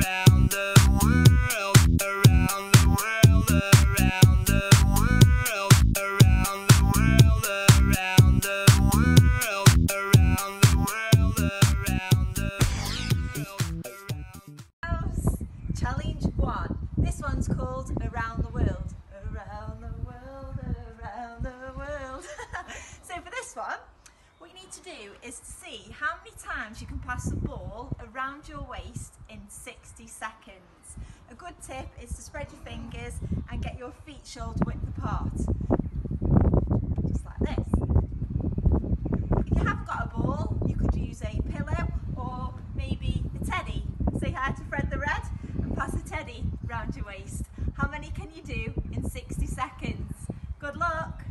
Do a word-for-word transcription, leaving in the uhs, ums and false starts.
around the world, around the world, around the world, around the world, around the world, around the world, around the world. House challenge one. This one's called Around the World. Around the world, around the world. So for this one, what you need to do is to see how many times you can pass the ball around your waist in sixty seconds. A good tip is to spread your fingers and get your feet shoulder width apart. Just like this. If you haven't got a ball, you could use a pillow or maybe a teddy. Say hi to Fred the Red and pass a teddy around your waist. How many can you do in sixty seconds? Good luck!